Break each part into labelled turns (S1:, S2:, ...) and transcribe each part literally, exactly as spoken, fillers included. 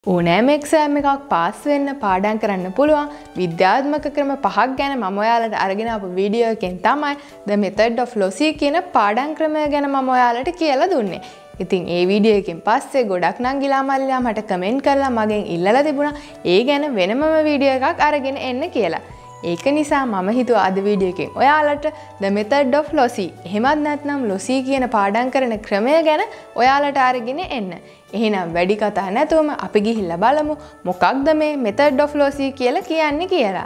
S1: ඕනෑම එක්සෑම් එකක් පාස් වෙන්න පාඩම් කරන්න පුළුවන් විද්‍යාත්මක ක්‍රම පහක් ගැන මම ඔයාලට අරගෙන ආපු වීඩියෝ එකෙන් තමයි The Method of Loci කියන පාඩම් ක්‍රමය ගැන මම ඔයාලට කියලා දුන්නේ. ඉතින් ඒ වීඩියෝ එකෙන් පස්සේ ගොඩක් නම් ගිලා මල්ලිලා මට කමෙන්ට් කරලා මගෙන් ඉල්ලලා තිබුණා ඒ ගැන වෙනමම වීඩියෝ එකක් අරගෙන එන්න කියලා. ඒක නිසා මම හිතුවා අද වීඩියෝ එකෙන් ඔයාලට The Method of Loci එහෙමත් නැත්නම් Loci කියන පාඩම් කරන ක්‍රමය ගැන ඔයාලට අරගෙන එන්න. එහෙනම් වැඩි කතා නැතුවම අපි ගිහිල්ලා බලමු මොකක්ද මේ Method of Loci කියලා කියන්නේ කියලා.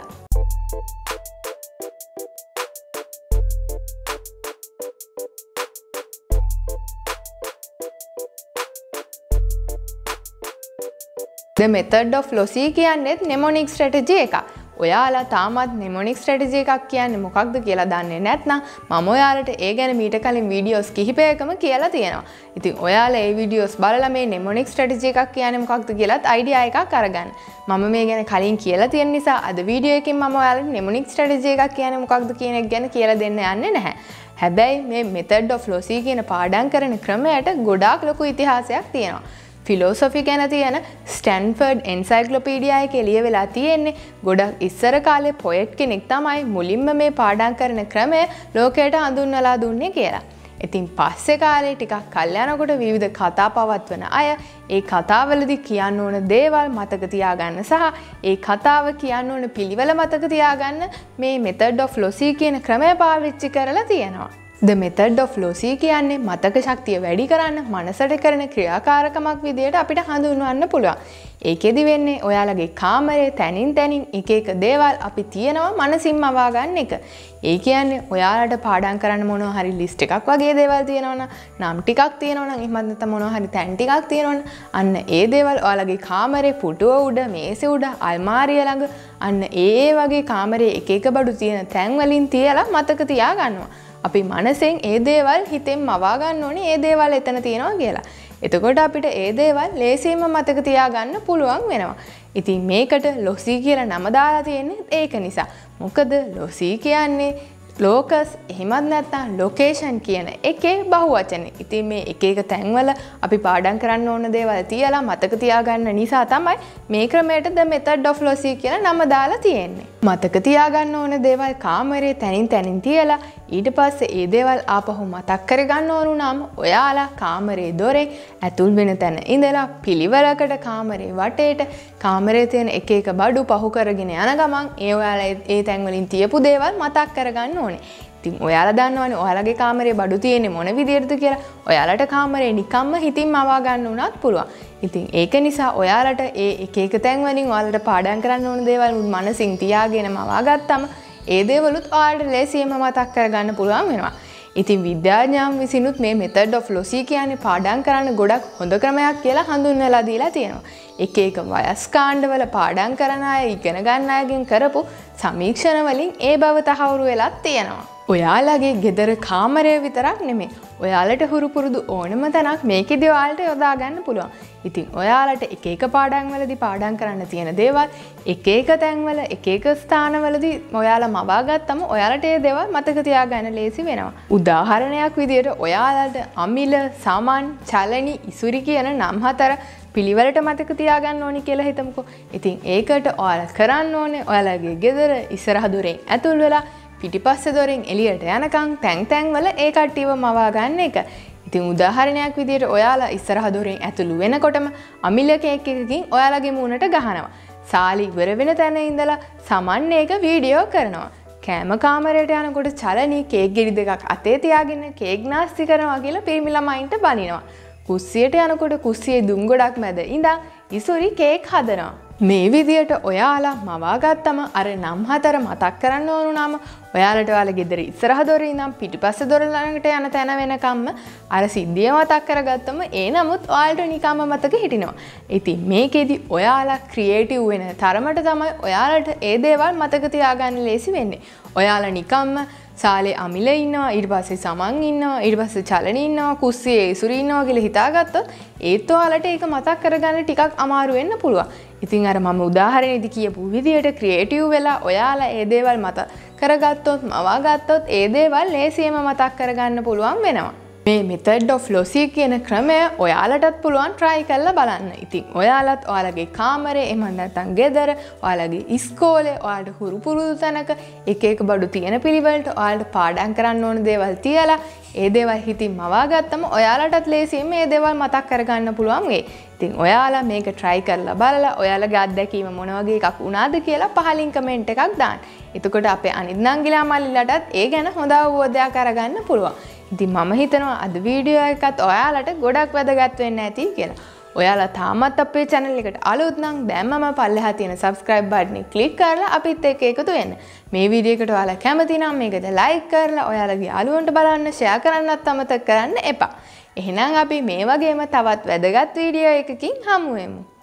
S1: The Method of Loci කියන්නේ mnemonic strategy එකක්. ඔයාලා තාමත් mnemonic strategy එකක් කියන්නේ මොකක්ද කියලා දන්නේ නැත්නම් මම ඔයාලට ඒ ගැන මීට කලින් වීඩියෝස් කිහිපයකම කියලා තියෙනවා. ඉතින් ඔයාලා ඒ වීඩියෝස් බලලා මේ mnemonic strategy එකක් කියන්නේ මොකක්ද කියලාත් idea එකක් අරගන්න. මම මේ ගැන කලින් කියලා තියෙන නිසා අද වීඩියෝ එකෙන් මම ඔයාලට mnemonic strategy එකක් කියන්නේ මොකක්ද කියන එක ගැන කියලා දෙන්න යන්නේ නැහැ. හැබැයි මේ Method of Loci කියන පාඩම් කරන ක්‍රමයට ගොඩාක් ලොකු ඉතිහාසයක් තියෙනවා. ෆිලොසොෆි ගැන තියෙන ස්ටැන්ෆර්ඩ් එන්සයික්ලොපීඩියා එකේ ලියවිලා තියෙන්නේ ගොඩක් ඉස්සර කාලේ පොයට් කෙනෙක් තමයි මුලින්ම මේ පාඩම් කරන ක්‍රමය ලෝකයට හඳුන්වලා දුන්නේ කියලා. ඉතින් පස්සේ කාලේ ටිකක් කල් යනකොට විවිධ කතා පවත්වන අය ඒ කතාවලදී කියන්න ඕන දේවල් මතක තියාගන්න සහ ඒ කතාව කියන්න ඕන පිළිවෙල මතක තියාගන්න මේ Method of Loci කියන ක්‍රමය පාවිච්චි කරලා තියෙනවා. The Method of Loci කියන්නේ මතක ශක්තිය වැඩි කරන්න මනසට කරන ක්‍රියාකාරකමක් විදියට අපිට හඳුන්වන්න පුළුවන්. ඒකෙදි වෙන්නේ ඔයාලගේ කාමරේ තනින් තනින් එක එක දේවල් අපි තියනවා මනසින්ම අවා ගන්න එක. ඒ කියන්නේ ඔයාලට පාඩම් කරන්න මොනවා හරි ලිස්ට් එකක් වගේ දේවල් තියෙනවනම් නම් ටිකක් තියෙනවනම් එහෙම නැත්නම් මොනවා හරි තැන් ටිකක් තියෙනවනම් අන්න ඒ දේවල් ඔයාලගේ කාමරේ පුටුව උඩ මේසෙ උඩ අල්මාරිය ළඟ අන්න ඒ ඒ වගේ කාමරේ එක එක බඩු තියෙන තැන් වලින් තියලා මතක තියා ගන්නවා. අපි මනසෙන් ඒ දේවල් හිතෙන් මවා ගන්න ඕනේ ඒ දේවල් එතන තියෙනවා කියලා. එතකොට අපිට ඒ දේවල් ලේසියෙන්ම මතක තියාගන්න පුළුවන් වෙනවා. ඉතින් මේකට Loci කියලා නම දාලා තියෙන්නේ ඒක නිසා. මොකද Loci කියන්නේ ලෝකස් එහෙමත් නැත්නම් ලොකේෂන් කියන එකේ බහුවචනේ. ඉතින් මේ එක එක තැන්වල අපි පාඩම් කරන්න ඕන දේවල් තියලා මතක තියාගන්න නිසා තමයි මේ ක්‍රමයට The Method of Loci කියලා නම දාලා තියෙන්නේ. මතක තියාගන්න ඕන දේවල් කාමරේ තනින් තනින් තියලා ඊට පස්සේ ඒ දේවල් ආපහු මතක් කරගන්න ඕන නම් ඔයාලා කාමරේ දොරෙන් ඇතුල් වෙන තැන ඉඳලා පිළිවෙලකට කාමරේ වටේට කාමරේ තියෙන එක එක බඩු පහු කරගෙන යන ගමන් ඒ ඔයාලා ඒ තැන් වලින් තියපු දේවල් මතක් කරගන්න ඕනේ. ඉතින් ඔයාලා දන්නවනේ ඔයාලගේ කාමරේ බඩු තියෙන්නේ මොන විදියටද කියලා. ඔයාලට කාමරේ නිකම්ම හිතින් මවා ගන්න උනත් පුළුවන්. ඉතින් ඒක නිසා ඔයාලට ඒ එක එක තැන් වලින් ඔයාලට පාඩම් කරන්න ඕන දේවල් මනසින් තියාගෙන මවා ගත්තම ඒ දේවලුත් ඔයාලට ලේසියෙන්ම මතක් කරගන්න පුළුවන් වෙනවා. ඉතින් විද්‍යාඥයන් විසිනුත් මේ Method of Loci කියන්නේ පාඩම් කරන්න ගොඩක් හොඳ ක්‍රමයක් කියලා හඳුන්වලා දීලා තියෙනවා. එක එක වයස් කාණ්ඩවල පාඩම් කරන අය ඉගෙන ගන්න අයගෙන් කරපු සමීක්ෂණ වලින් ඒ බව තහවුරු වෙලා තියෙනවා. ඔයාලගේ ගෙදර කාමරය විතරක් නෙමෙයි. ඔයාලට හුරු පුරුදු ඕනම තැනක් මේකෙදි ඔයාලට යොදා ගන්න පුළුවන්. ඉතින් ඔයාලට එක එක පාඩම් වලදී පාඩම් කරන්න තියෙන දේවල් එක එක තැන්වල එක එක ස්ථානවලදී ඔයාලා මවා ගත්තම ඔයාලට ඒ දේවල් මතක තියාගන්න ලේසි වෙනවා. උදාහරණයක් විදියට ඔයාලට අමිල, සමන්, චලනි, ඉසුරි කියන නම් හතර පිළිවෙලට මතක තියාගන්න ඕනි කියලා හිතමුකෝ. ඉතින් ඒකට ඔයාලා කරන්න ඕනේ ඔයාලගේ ගෙදර ඉස්සරහ දොරෙන් ඇතුල් වෙලා පිටිපස්සේ දොරෙන් එළියට යනකම් තැන් තැන් වල ඒ කට්ටියව මවා ගන්න එක. ඉතින් උදාහරණයක් විදියට ඔයාලා ඉස්සරහ දොරෙන් ඇතුළු වෙනකොටම අමිල කේක් එකකින් ඔයාලගේ මූණට ගහනවා. සාලි ඉවර වෙන තැන ඉඳලා සමන් ඒක වීඩියෝ කරනවා. කෑම කාමරයට යනකොට චලනී කේක් ගෙඩි දෙකක් අතේ තියාගෙන කේක් නාස්ති කරනවා කියලා පිරිමි ළමයින්ට බනිනවා. කුස්සියට යනකොට කුස්සියේ දුම් ගොඩක් මැද ඉඳන් ඉසුරි කේක් හදනවා. මේ විදියට ඔයාලා මවා ගත්තම අර නම් හතර මතක් කරන්න ඕන නම් ඔයාලට ඔයාලා ගෙදර ඉස්සරහ දොරේ ඉඳන් පිටිපස්සේ දොර ළඟට යන තැන වෙනකම්ම අර සිද්ධිය මතක් කරගත්තම ඒ නමුත් ඔයාලට නිකම්ම මතක හිටිනවා. ඉතින් මේකෙදි ඔයාලා ක්‍රියේටිව් වෙන තරමට තමයි ඔයාලට ඒ දේවල් මතක තියාගන්න ලේසි වෙන්නේ. ඔයාලා නිකම්ම සාලේ අමිල ඉන්නවා ඊට පස්සේ සමන් ඉන්නවා ඊට පස්සේ චලනි ඉන්නවා කුස්සියේ ඉසුරි ඉන්නවා කියලා හිතාගත්තොත් ඒත් ඔයාලට ඒක මතක් කරගන්න ටිකක් අමාරු වෙන්න පුළුවන්. ඉතින් අර මම උදාහරණෙදි කියපු විදියට ක්‍රියේටිව් වෙලා ඔයාලා ඒ දේවල් මතක් කරගත්තොත් මවා ගත්තොත් ඒ දේවල් ලේසියෙන්ම මතක් කරගන්න පුළුවන් වෙනවා. මේ Method of Loci කියන ක්‍රමය ඔයාලටත් පුළුවන් try කරලා බලන්න. ඉතින් ඔයාලත් ඔයාලගේ කාමරේ එහෙම නැත්නම් ගෙදර, ඔයාලගේ ඉස්කෝලේ, ඔයාලට හුරු පුරුදු තැනක එක එක බඩු තියෙන පිළිවෙලට ඔයාලට පාඩම් කරන්න ඕන දේවල් තියලා ඒ දේවල් හිතින් මවා ගත්තම ඔයාලටත් ලේසියෙන් මේ දේවල් මතක් කරගන්න පුළුවන් වෙයි. ඉතින් ඔයාලා මේක try කරලා බලලා ඔයාලගේ අත්දැකීම මොන වගේ එකක් වුණාද කියලා පහලින් කමෙන්ට් එකක් දාන්න. එතකොට අපේ අනිත් නංගිලා මල්ලිලටත් ඒ ගැන හොඳ අවබෝධයක් අරගන්න පුළුවන්. ඉතින් මම හිතනවා අද වීඩියෝ එකත් ඔයාලට ගොඩක් වැදගත් වෙන්න ඇති කියලා. ඔයාලා තාමත් අපේ channel එකට අලුත් නම් දැන්මම පල්ලෙහා තියෙන subscribe button එක click කරලා අපිත් එක්ක එකතු වෙන්න. මේ වීඩියෝ එකට ඔයාලා කැමති නම් මේකට like කරලා ඔයාලගේ යාළුවන්ට බලන්න share කරන්නත් අමතක කරන්න එපා. එහෙනම් අපි මේ වගේම තවත් වැදගත් වීඩියෝ එකකින් හමු වෙමු.